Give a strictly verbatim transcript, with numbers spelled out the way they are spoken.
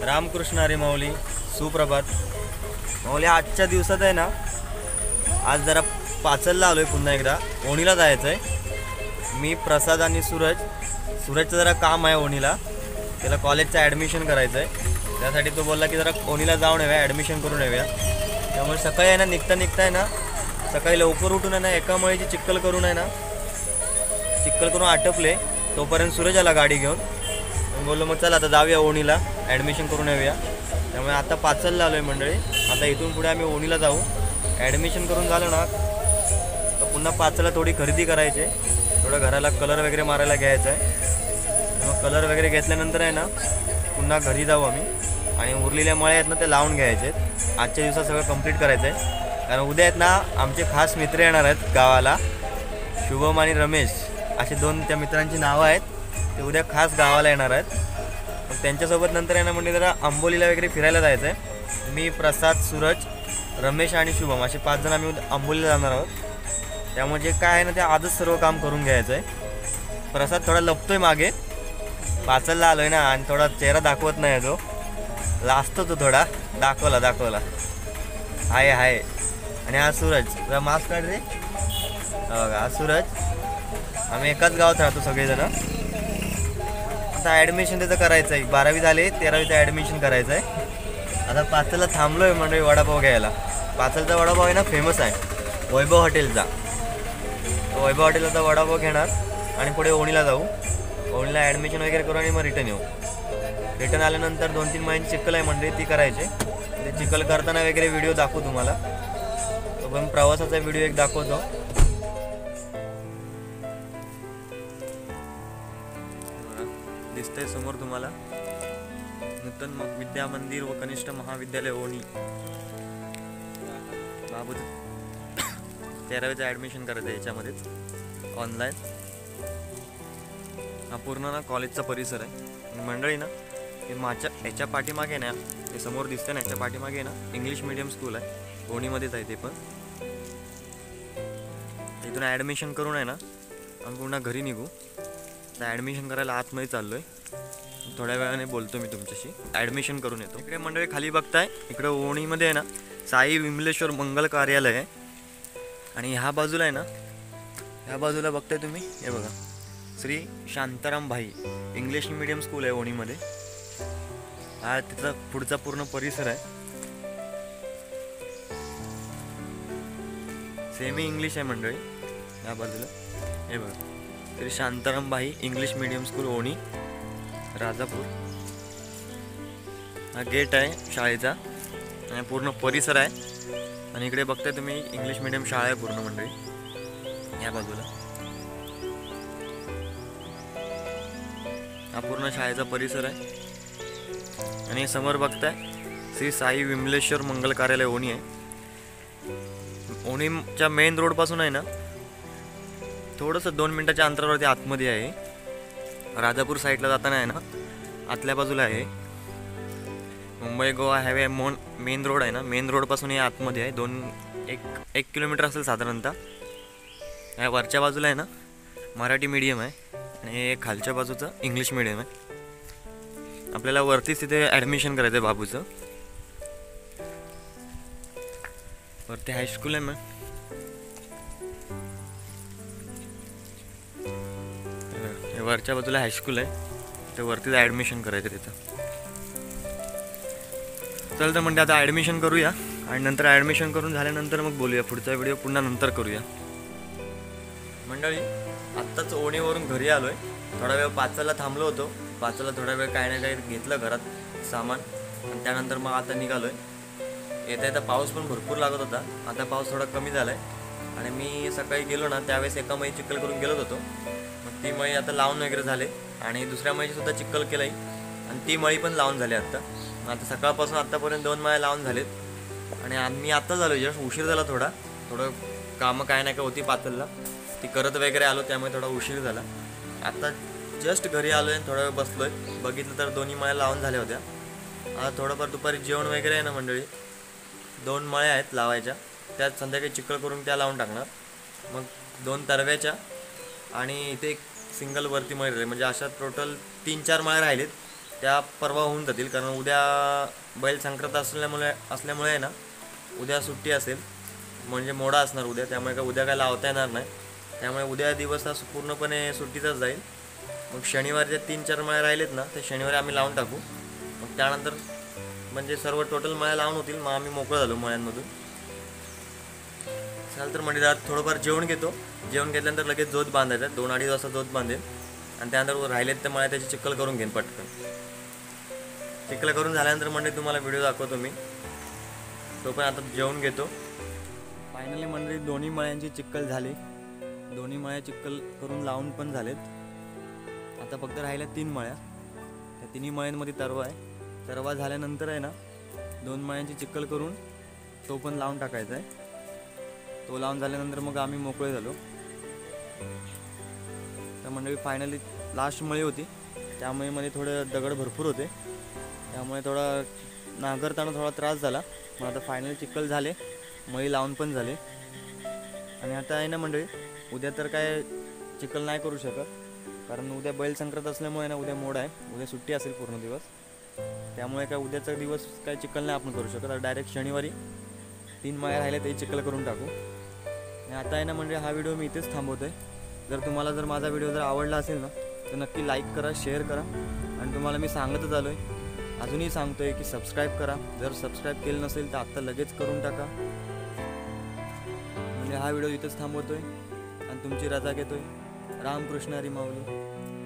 रामकृष्ण हरी माऊली. सुप्रभात माऊली. आजच्या दिवसात आहे ना, आज जरा पाचलला आलो आहे, पुन्हा एकदा ओणीला जायचं आहे. मी, प्रसाद आणि सूरज. सूरजचं जरा काम आहे ओणीला, त्याला कॉलेजचं ॲडमिशन करायचं आहे. त्यासाठी तो बोलला की जरा ओणीला जाऊन येऊया, ॲडमिशन करून येऊया. त्यामुळे सकाळी आहे ना, निघता निघता आहे ना, सकाळी लवकर उठून आहे ना, एका मळीची चिक्कल करून आहे ना, चिक्कल करून आटपले. तोपर्यंत सूरज आला गाडी घेऊन. बोललो मग चला आता जाऊया ओणीला, ॲडमिशन करून येऊया. त्यामुळे आता पाचलला आलो आहे मंडळी. आता इथून पुढे आम्ही ओणीला जाऊ. ॲडमिशन करून झालं ना तर पुन्हा पाचला थोडी खरेदी करायची आहे. थोडं घराला कलर वगैरे मारायला घ्यायचं आहे. मग कलर वगैरे घेतल्यानंतर आहे ना, पुन्हा घरी जाऊ आम्ही. आणि उरलेल्या मळे आहेत ना, ते लावून घ्यायचे आहेत. आजच्या दिवसात सगळं कंप्लीट करायचं आहे. कारण उद्या आहेत ना, आमचे खास मित्र येणार आहेत गावाला. शुभम आणि रमेश असे दोन त्या मित्रांची नावं आहेत. ते उद्या खास गावाला येणार आहेत. मग त्यांच्यासोबत नंतर आहे ना, म्हणजे जरा आंबोलीला वगैरे फिरायला जायचं आहे. मी, प्रसाद, सूरज, रमेश आणि शुभम असे पाच जण आम्ही आंबोलीला जाणार आहोत. त्यामुळे जे काय आहे ना, ते आजच सर्व काम करून घ्यायचं आहे. प्रसाद थोडा लपतोय मागे, पाचलला आलो आहे ना, आणि थोडा चेहरा दाखवत नाही जो लाजतो तो थोडा. दाखवला दाखवला हाय हाय. आणि हा सूरज, जरा मास्क काढ रे. बघा हा सूरज. आम्ही एकाच गावात राहतो सगळेजण. आता ॲडमिशन त्याचं करायचं आहे. बारावी झाले, तेरावीचं ॲडमिशन करायचं आहे. आता पाचलला थांबलो आहे म्हणजे वडापाव घ्यायला. पाचलचा वडापाव आहे ना, फेमस आहे वैभव हॉटेलचा. वैभव हॉटेलचा वडापाव घेणार आणि पुढे ओणीला जाऊ. ओणीला ॲडमिशन वगैरे करू आणि मग रिटर्न येऊ. रिटर्न आल्यानंतर दोन तीन महिने चिक्कल आहे म्हणजे ती करायचे. ते चिक्कल करताना वगैरे व्हिडिओ दाखवू तुम्हाला. तो पण प्रवासाचा व्हिडिओ एक दाखवतो. दिसतंय समोर तुम्हाला नूतन विद्या मंदिर व कनिष्ठ महाविद्यालय ओणी. बाबू तेरावीचं ॲडमिशन करायचं आहे याच्यामध्येच ऑनलाईन. हा पूर्ण ना कॉलेजचा परिसर आहे मंडळी ना. हे माझ्या याच्या पाठीमागे ना, ते समोर दिसतं ना, याच्या पाठीमागे ना इंग्लिश मिडियम स्कूल आहे. ओणीमध्येच आहे ते पण. इथून ॲडमिशन करून आहे ना, आम्ही पुन्हा घरी निघू. तर ॲडमिशन करायला आतमध्ये चाललो आहे. थोड्या वेळाने बोलतो मी तुमच्याशी. ॲडमिशन करून येतो. इकडे मंडळी खाली बघताय, इकडे ओणीमध्ये आहे ना साई विमलेश्वर मंगल कार्यालय आहे. आणि ह्या बाजूला आहे ना, ह्या बाजूला बघताय तुम्ही, हे बघा Shri Shantaram Bhai English medium school आहे ओणीमध्ये. हा तिथला पुढचा पूर्ण परिसर आहे. सेमी इंग्लिश आहे मंडळी. ह्या बाजूला हे बघा Shri Shantaram Bhai English medium school Oni Rajapur. हा गेट आहे शाळेचा आणि पूर्ण परिसर आहे. आणि इकडे बघताय तुम्ही इंग्लिश मिडियम शाळा आहे पूर्ण मंडळी. या बाजूला हा पूर्ण शाळेचा परिसर आहे. आणि समोर बघताय श्री साई विमलेश्वर मंगल कार्यालय ओणी आहे. ओणीच्या मेन रोड पासून आहे ना, थोडंसं दोन मिनिटाच्या अंतरावरती आतमध्ये आहे. राजापूर साईडला जाताना आहे ना, आतल्या बाजूला आहे. मुंबई गोवा हायवे मोन मेन रोड आहे ना, मेन रोडपासून हे आतमध्ये आहे. दोन एक एक किलोमीटर असेल साधारणतः. या वरच्या बाजूला आहे ना मराठी मीडियम आहे आणि खालच्या बाजूचं इंग्लिश मीडियम आहे. आपल्याला वरतीच तिथे ॲडमिशन करायचं आहे बाबूचं. वरती हायस्कूल आहे. मग वरच्या बाजूला हायस्कूल आहे, ते वरतीच ॲडमिशन करायचं तिथं. चल तर म्हणते आता ॲडमिशन करूया आणि नंतर ॲडमिशन करून झाल्यानंतर मग बोलूया. पुढचा व्हिडिओ पुन्हा नंतर करूया. मंडळी आत्ताच ओणीवरून घरी आलो आहे. थोडा वेळ पाचला थांबलो होतो. पाचला थोडा वेळ काय ना काय घेतलं घरात सामान आणि त्यानंतर मग आता निघालो आहे. येता येता पाऊस पण भरपूर लागत होता. आता पाऊस थोडा कमी झाला आहे. आणि मी सकाळी गेलो ना, त्यावेळेस एका मळी चिक्कल करून गेलोच होतो. मग ती मळी आता लावून वगैरे झाले आणि दुसऱ्या मळीची सुद्धा चिक्कल केलं आहे आणि ती मळी पण लावून झाली आत्ता. आता सकाळपासून आत्तापर्यंत दोन मळ्या लावून झालेत. आणि मी आत्ता झालो, जस्ट उशीर झाला थोडा. थोडं कामं काय नाही का होती पातळला, ती करत वगैरे आलो, त्यामुळे थोडा उशीर झाला. आता जस्ट घरी आलो आहे, थोडा वेळ बसलो आहे. बघितलं तर दोन्ही मळ्या लावून झाल्या होत्या. आता थोडंफार दुपारी जेवण वगैरे आहे ना मंडळी, दोन मळ्या आहेत लावायच्या. त्यात संध्याकाळी चिक्कल करून त्या लावून टाकणार. मग दोन तरव्याच्या आणि इथे एक सिंगल वरती मळी राहील. म्हणजे अशा टोटल तीन चार मळ्या राहिलेत. त्या परवा होऊन जातील, कारण उद्या बैल संक्रांत असल्यामुळे असल्यामुळे आहे ना उद्या सुट्टी असेल, म्हणजे मोडा असणार उद्या, त्यामुळे काय उद्या काय लावता येणार नाही. त्यामुळे उद्या दिवस हा पूर्णपणे सुट्टीचाच जाईल. मग शनिवारचे तीन चार मळे राहिलेत ना, ते शनिवारी आम्ही लावून टाकू. मग त्यानंतर म्हणजे सर्व टोटल मळ्या लावून होतील, मग आम्ही मोकळं झालो मळ्यांमधून. चाल तर म्हणजे आज थोडंफार जेवण घेतो. जेवण घेतल्यानंतर लगेच जोत बांधायचं, दोन अडीच वाजता जोत बांधेल आणि त्यानंतर राहिलेत तर मळ्या त्याची चिखल करून घेईन पटकन. चिखल करून झाल्यानंतर म्हणजे तुम्हाला व्हिडिओ दाखवतो मी. तो पण आता जेवण घेतो. फायनली मंडळी दोन्ही मळ्यांची चिखल झाली, दोन्ही मळ्या चिखल करून लावून पण झालेत. आता फक्त राहिल्या तीन मळ्या, त्या तिन्ही मळ्यांमध्ये तरवा आहे. तरवा झाल्यानंतर आहे ना दोन मळ्यांची चिखल करून तो पण लावून टाकायचा आहे. तो लावून झाल्यानंतर मग आम्ही मोकळे झालो. तर मंडळी फायनली लास्ट मळी होती, त्यामुळे मध्ये थोडे दगड भरपूर होते, त्यामुळे थोडा नांगरताना थोडा त्रास झाला. मग आता फायनली चिखल झाले, मळी लावून पण झाले. आणि आता आहे ना मंडळी उद्या तर काय चिखल नाही करू शकत, कारण उद्या बैल संक्रांत असल्यामुळे ना उद्या मोड आहे, उद्या सुट्टी असेल पूर्ण दिवस. त्यामुळे काय उद्याचा दिवस काय चिखल नाही आपण करू शकत. डायरेक्ट शनिवारी तीन मळ्या राहिले ते चिखल करून टाकू. आणि आता आहे ना म्हणजे हा व्हिडिओ मी इथेच थांबवतो आहे. जर तुम्हाला जर माझा व्हिडिओ जर आवडला असेल ना तर नक्की लाईक करा, शेअर करा. आणि तुम्हाला मी सांगतच आलो आहे, अजूनही सांगतो आहे की सबस्क्राईब करा. जर सबस्क्राईब केलं नसेल तर आत्ता लगेच करून टाका. म्हणजे हा व्हिडिओ इथेच थांबवतो आहे आणि तुमची रजा घेतो आहे. रामकृष्ण हरी माऊली.